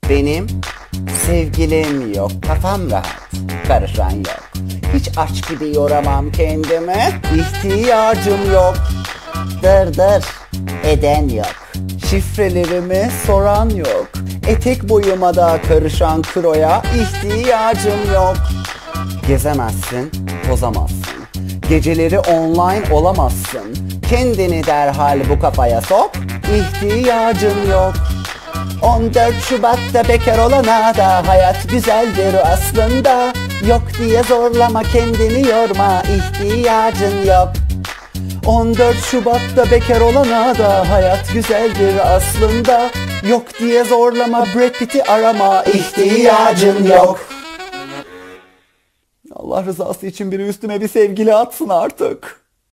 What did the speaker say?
Benim sevgilim yok, kafam rahat, karışan yok. Hiç aç gibi yoramam kendimi, ihtiyacım yok. Dır eden yok, şifrelerimi soran yok. Etek boyuma da karışan kroya ihtiyacım yok. Gezemezsin, tozamazsın, geceleri online olamazsın. Kendini derhal bu kafaya sok, ihtiyacım yok. 14 Şubat'ta bekar olana da hayat güzeldir aslında. Yok diye zorlama, kendini yorma, ihtiyacın yok. 14 Şubat'ta bekar olana da hayat güzeldir aslında. Yok diye zorlama, Brad Pitt'i arama, ihtiyacın yok. Allah rızası için biri üstüme bir sevgili atsın artık.